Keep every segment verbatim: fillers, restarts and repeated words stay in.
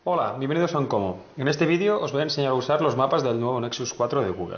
Hola, bienvenidos a Uncomo. En este vídeo os voy a enseñar a usar los mapas del nuevo Nexus cuatro de Google.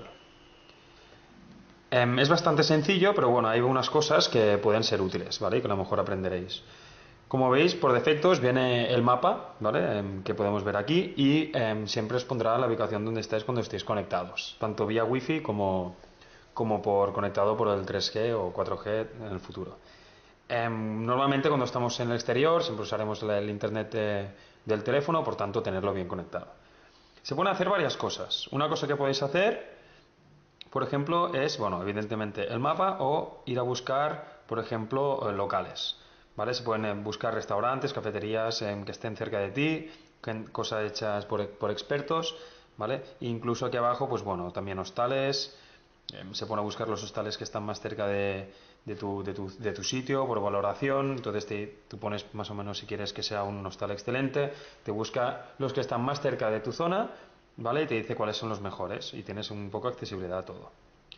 Em, es bastante sencillo, pero bueno, hay unas cosas que pueden ser útiles, ¿vale? Y que a lo mejor aprenderéis. Como veis, por defecto os viene el mapa, ¿vale? Em, que podemos ver aquí y em, siempre os pondrá la ubicación donde estáis cuando estéis conectados, tanto vía Wi-Fi como, como por conectado por el tres G o cuatro G en el futuro. Em, normalmente cuando estamos en el exterior siempre usaremos el, el internet de- del teléfono, por tanto tenerlo bien conectado. Se pueden hacer varias cosas. Una cosa que podéis hacer, por ejemplo, es, bueno, evidentemente el mapa o ir a buscar, por ejemplo, eh, locales. ¿Vale? Se pueden eh, buscar restaurantes, cafeterías eh, que estén cerca de ti, que- cosas hechas por, por expertos, ¿vale? Incluso aquí abajo, pues bueno, también hostales. eh, se pone a buscar los hostales que están más cerca de, de tu, de tu- de tu sitio por valoración. Entonces te, tú pones más o menos si quieres que sea un hostal excelente, te busca los que están más cerca de tu zona, ¿vale? Y te dice cuáles son los mejores y tienes un poco de accesibilidad a todo.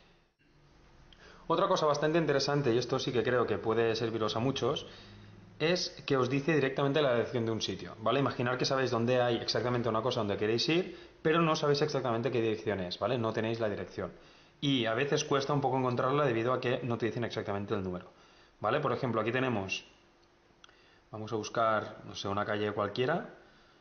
Otra cosa bastante interesante, y esto sí que creo que puede serviros a muchos, es que os dice directamente la dirección de un sitio, ¿vale? Imaginar que sabéis dónde hay exactamente una cosa donde queréis ir, pero no sabéis exactamente qué dirección es, ¿vale? No tenéis la dirección. Y a veces cuesta un poco encontrarla debido a que no te dicen exactamente el número, ¿vale? Por ejemplo, aquí tenemos, vamos a buscar, no sé, una calle cualquiera.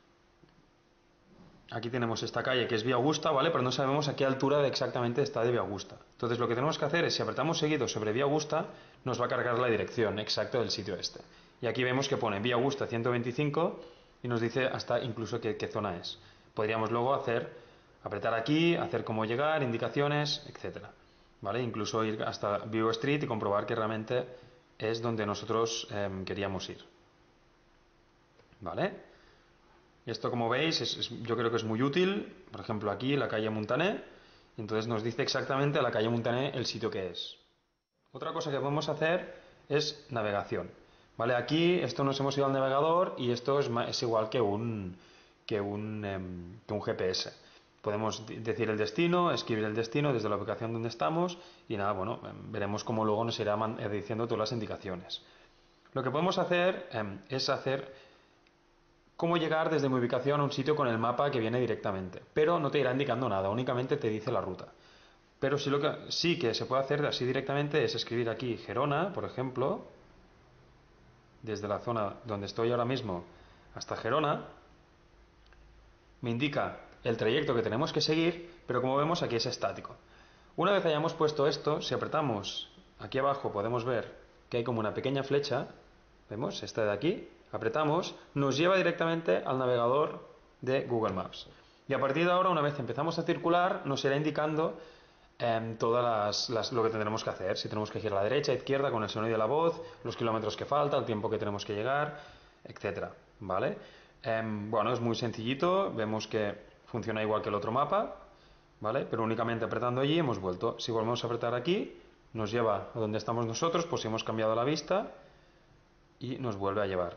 Aquí tenemos esta calle que es Vía Augusta, ¿vale? Pero no sabemos a qué altura de exactamente está de Vía Augusta. Entonces lo que tenemos que hacer es, si apretamos seguido sobre Vía Augusta, nos va a cargar la dirección exacta del sitio este. Y aquí vemos que pone Vía Augusta ciento veinticinco y nos dice hasta incluso qué, qué zona es. Podríamos luego hacer, apretar aquí, hacer cómo llegar, indicaciones, etcétera. ¿Vale? Incluso ir hasta View Street y comprobar que realmente es donde nosotros eh, queríamos ir. ¿Vale? Y esto, como veis, es, es, yo creo que es muy útil. Por ejemplo, aquí la calle Montané, y entonces nos dice exactamente a la calle Montané el sitio que es. Otra cosa que podemos hacer es navegación. ¿Vale? Aquí esto nos hemos ido al navegador y esto es, es igual que un, que un, em, que un G P S. Podemos decir el destino, escribir el destino desde la ubicación donde estamos y nada, bueno, em, veremos cómo luego nos irá diciendo todas las indicaciones. Lo que podemos hacer em, es hacer cómo llegar desde mi ubicación a un sitio con el mapa que viene directamente, pero no te irá indicando nada, únicamente te dice la ruta. Pero sí, lo que, sí que se puede hacer así directamente es escribir aquí Gerona, por ejemplo, desde la zona donde estoy ahora mismo hasta Gerona, me indica el trayecto que tenemos que seguir, pero como vemos aquí es estático. Una vez hayamos puesto esto, si apretamos aquí abajo podemos ver que hay como una pequeña flecha, vemos, esta de aquí, apretamos, nos lleva directamente al navegador de Google Maps. Y a partir de ahora, una vez empezamos a circular, nos irá indicando eh, todas las, las, lo que tendremos que hacer, si tenemos que girar a la derecha, a la izquierda, con el sonido de la voz, los kilómetros que falta, el tiempo que tenemos que llegar, etcétera. ¿Vale? Eh, bueno, es muy sencillito, vemos que funciona igual que el otro mapa, ¿vale? Pero únicamente apretando allí hemos vuelto. Si volvemos a apretar aquí, nos lleva a donde estamos nosotros, pues si hemos cambiado la vista y nos vuelve a llevar.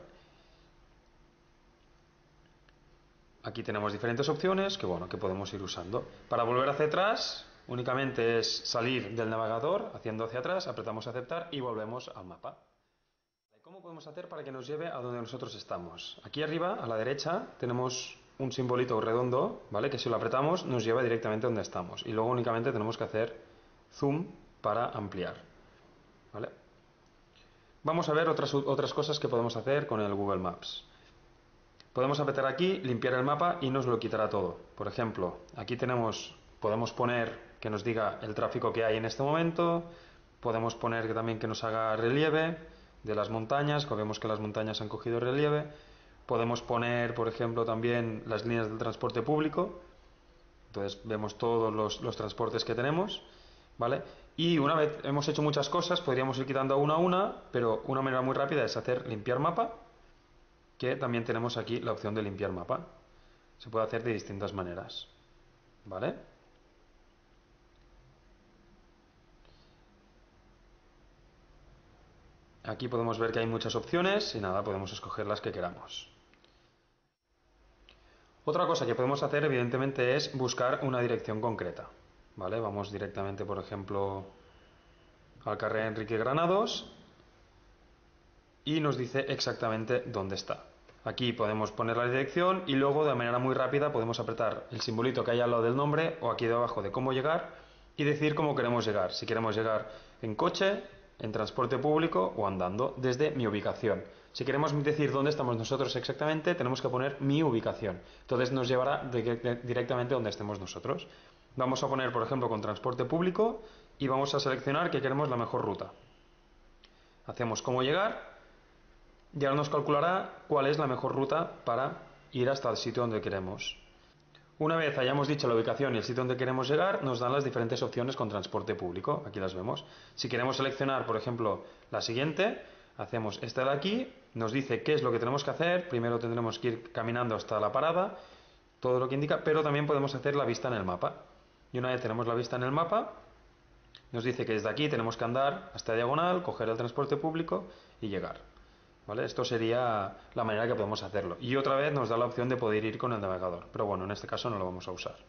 Aquí tenemos diferentes opciones que, bueno, que podemos ir usando. Para volver hacia atrás, únicamente es salir del navegador, haciendo hacia atrás, apretamos aceptar y volvemos al mapa. ¿Cómo podemos hacer para que nos lleve a donde nosotros estamos? Aquí arriba, a la derecha, tenemos un simbolito redondo, ¿vale? Que si lo apretamos nos lleva directamente a donde estamos. Y luego únicamente tenemos que hacer zoom para ampliar, ¿vale? Vamos a ver otras, otras cosas que podemos hacer con el Google Maps. Podemos apretar aquí, limpiar el mapa y nos lo quitará todo. Por ejemplo, aquí tenemos, podemos poner que nos diga el tráfico que hay en este momento, podemos poner que también que nos haga relieve de las montañas, que vemos que las montañas han cogido relieve, podemos poner, por ejemplo, también las líneas del transporte público, entonces vemos todos los, los transportes que tenemos, ¿vale? Y una vez hemos hecho muchas cosas, podríamos ir quitando una a una, pero una manera muy rápida es hacer limpiar mapa, que también tenemos aquí la opción de limpiar mapa. Se puede hacer de distintas maneras, ¿vale? Aquí podemos ver que hay muchas opciones y nada, podemos escoger las que queramos. Otra cosa que podemos hacer, evidentemente, es buscar una dirección concreta, ¿vale? Vamos directamente, por ejemplo, al carrer Enrique Granados y nos dice exactamente dónde está. Aquí podemos poner la dirección y luego de manera muy rápida podemos apretar el simbolito que hay al lado del nombre o aquí debajo de cómo llegar y decir cómo queremos llegar. Si queremos llegar en coche, en transporte público o andando desde mi ubicación. Si queremos decir dónde estamos nosotros exactamente, tenemos que poner mi ubicación. Entonces nos llevará directamente donde estemos nosotros. Vamos a poner, por ejemplo, con transporte público y vamos a seleccionar que queremos la mejor ruta. Hacemos cómo llegar y ahora nos calculará cuál es la mejor ruta para ir hasta el sitio donde queremos. Una vez hayamos dicho la ubicación y el sitio donde queremos llegar, nos dan las diferentes opciones con transporte público. Aquí las vemos. Si queremos seleccionar, por ejemplo, la siguiente, hacemos esta de aquí, nos dice qué es lo que tenemos que hacer. Primero tendremos que ir caminando hasta la parada, todo lo que indica, pero también podemos hacer la vista en el mapa. Y una vez tenemos la vista en el mapa, nos dice que desde aquí tenemos que andar hasta diagonal, coger el transporte público y llegar. ¿Vale? Esto sería la manera que podemos hacerlo. Y otra vez nos da la opción de poder ir con el navegador. Pero bueno, en este caso no lo vamos a usar.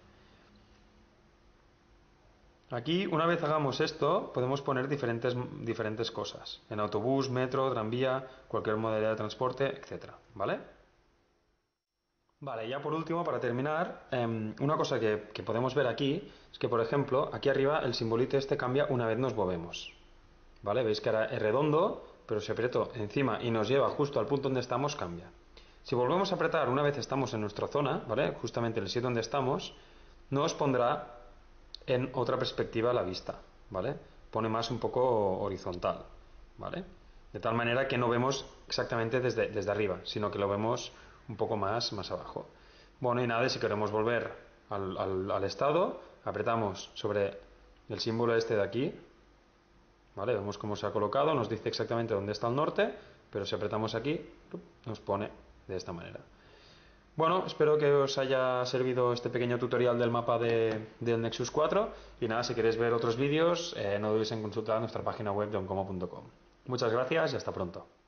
Aquí, una vez hagamos esto, podemos poner diferentes, diferentes cosas. En autobús, metro, tranvía, cualquier modalidad de transporte, etcétera. ¿Vale? Vale, ya por último, para terminar, eh, una cosa que, que podemos ver aquí es que, por ejemplo, aquí arriba el simbolito este cambia una vez nos movemos. ¿Vale? Veis que ahora es redondo, pero si aprieto encima y nos lleva justo al punto donde estamos, cambia. Si volvemos a apretar una vez estamos en nuestra zona, ¿vale? Justamente en el sitio donde estamos, nos pondrá en otra perspectiva la vista, ¿vale? Pone más un poco horizontal, ¿vale? De tal manera que no vemos exactamente desde, desde arriba, sino que lo vemos un poco más, más abajo. Bueno, y nada, si queremos volver al, al, al estado, apretamos sobre el símbolo este de aquí, ¿vale? Vemos cómo se ha colocado, nos dice exactamente dónde está el norte, pero si apretamos aquí, nos pone de esta manera. Bueno, espero que os haya servido este pequeño tutorial del mapa de, del Nexus cuatro y nada, si queréis ver otros vídeos, eh, no dudéis en consultar nuestra página web de oncomo punto com. Muchas gracias y hasta pronto.